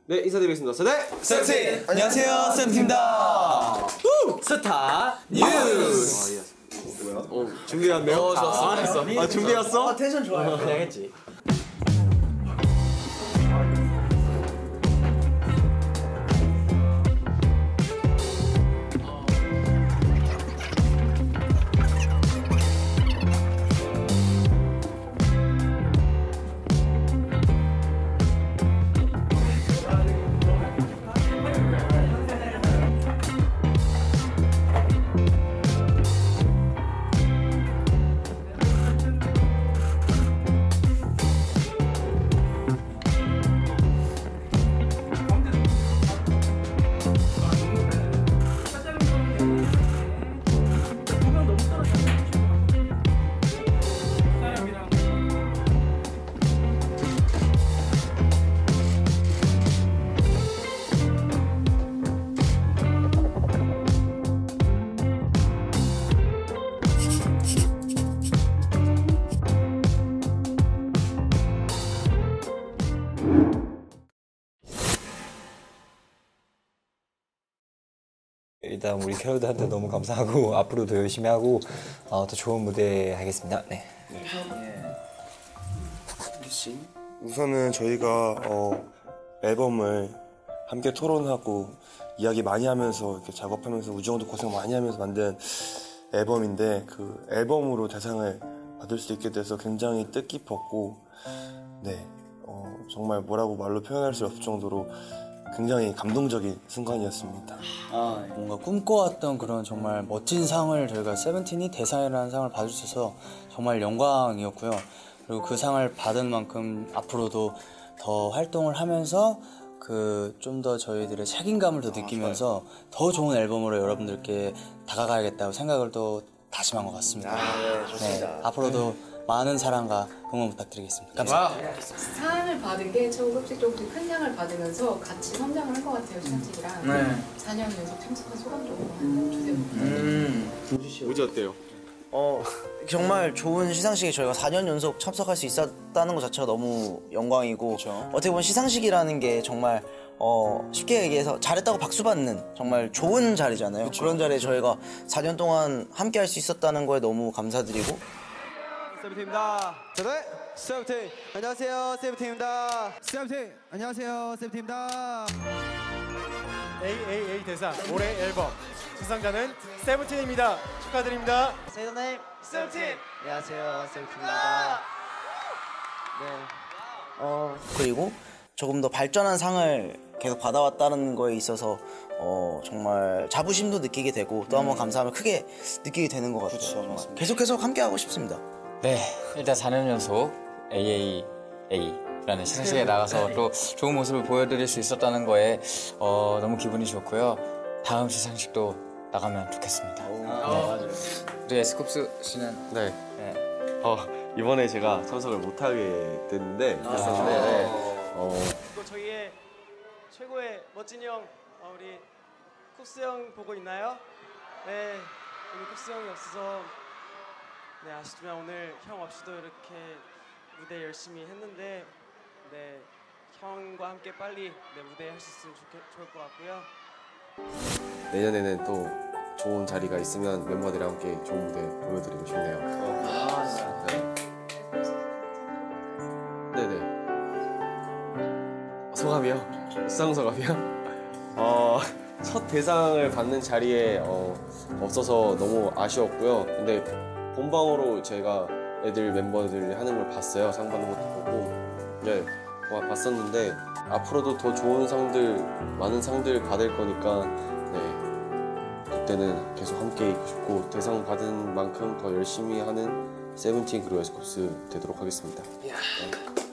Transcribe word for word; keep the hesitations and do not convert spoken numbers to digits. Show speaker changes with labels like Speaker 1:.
Speaker 1: 네, 인사드리겠습니다. 세대
Speaker 2: 세븐틴! 안녕하세요, 세븐틴입니다.
Speaker 3: 스타 뉴스!
Speaker 1: 아, 예. 뭐야? 어, 준비했네요?
Speaker 3: 어, 좋았어.
Speaker 1: 아, 아, 준비했어?
Speaker 3: 아, 텐션 좋아요. 그냥 했지.
Speaker 2: 일단 우리 캐럿한테 너무 감사하고 앞으로도 열심히 하고 어, 더 좋은 무대 하겠습니다. 네. 네.
Speaker 4: 우선은 저희가 어, 앨범을 함께 토론하고 이야기 많이 하면서 이렇게 작업하면서 우정도 고생 많이 하면서 만든 앨범인데 그 앨범으로 대상을 받을 수 있게 돼서 굉장히 뜻깊었고 네 어, 정말 뭐라고 말로 표현할 수 없을 정도로 굉장히 감동적인 순간이었습니다.
Speaker 5: 아, 뭔가 꿈꿔왔던 그런 정말 멋진 상을 저희가 세븐틴이 대상이라는 상을 받을 수 있어서 정말 영광이었고요. 그리고 그 상을 받은 만큼 앞으로도 더 활동을 하면서 그 좀 더 저희들의 책임감을 더 느끼면서 더 좋은 앨범으로 여러분들께 다가가야겠다고 생각을 또 다짐한 것 같습니다.
Speaker 3: 아, 네, 좋습니다.
Speaker 5: 네, 앞으로도 많은 사랑과 응원 부탁드리겠습니다. 감사합니다.
Speaker 6: 상을 받은 게 조금씩 조금씩 큰 상을 받으면서 같이 성장을 한 것 같아요, 시상식이랑.
Speaker 3: 네.
Speaker 6: 사 년 연속 참석한 소감도 주세요.
Speaker 3: 음.
Speaker 1: 우지 어때요?
Speaker 3: 어, 정말 좋은 시상식에 저희가 사 년 연속 참석할 수 있었다는 것 자체가 너무 영광이고
Speaker 5: 그쵸.
Speaker 3: 어떻게 보면 시상식이라는 게 정말 어, 쉽게 얘기해서 잘했다고 박수 받는 정말 좋은 자리잖아요.
Speaker 5: 그쵸.
Speaker 3: 그런 자리에 저희가 사 년 동안 함께 할 수 있었다는 거에 너무 감사드리고
Speaker 1: 세븐틴입니다. 세대 세븐틴. 안녕하세요, 세븐틴입니다.
Speaker 7: 세븐틴 안녕하세요, 세븐틴입니다.
Speaker 8: 에이에이에이 대상 올해 앨범 수상자는 세븐틴입니다. 축하드립니다.
Speaker 3: 세븐틴
Speaker 8: 세븐틴.
Speaker 3: 안녕하세요, 세븐틴입니다. 네. 어 그리고 조금 더 발전한 상을 계속 받아왔다는 거에 있어서 어 정말 자부심도 느끼게 되고 또 한 번 감사함을 크게 느끼게 되는 것 같아요.
Speaker 5: 그쵸, 맞습니다.
Speaker 3: 계속해서 함께 하고 싶습니다.
Speaker 9: 네, 일단 사 년 연속 에이에이에이라는 시상식에 나가서 또 좋은 모습을 보여드릴 수 있었다는 거에 어, 너무 기분이 좋고요. 다음 시상식도 나가면 좋겠습니다. 네.
Speaker 5: 맞아요.
Speaker 9: 우리 에스쿱스 씨는
Speaker 1: 네.
Speaker 9: 네.
Speaker 1: 어, 이번에 제가 참석을 못하게 됐는데, 됐었는데, 네. 어,
Speaker 8: 그리고 저희의 최고의 멋진 형 어, 우리 쿱스 형 보고 있나요? 네, 우리 쿱스 형이 없어서 네 아쉽지만 오늘 형 없이도 이렇게 무대 열심히 했는데 네 형과 함께 빨리 네 무대 할 수 있으면 좋겠, 좋을 것 같고요.
Speaker 1: 내년에는 또 좋은 자리가 있으면 멤버들이랑 함께 좋은 무대 보여드리고 싶네요. 아, 네. 네네. 소감이요? 수상 소감이요? 어, 첫 대상을 받는 자리에 어, 없어서 너무 아쉬웠고요. 근데 본방으로 제가 애들 멤버들이 하는 걸 봤어요. 상 받는 것도 보고. 네, 봤었는데 앞으로도 더 좋은 상들, 많은 상들 받을 거니까 네, 그때는 계속 함께 있고 싶고 대상 받은 만큼 더 열심히 하는 세븐틴 그리고 에스쿱스 되도록 하겠습니다. 네.